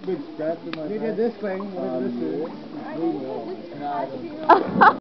Big scratch in my back. You did this thing. What did this do? No, I don't.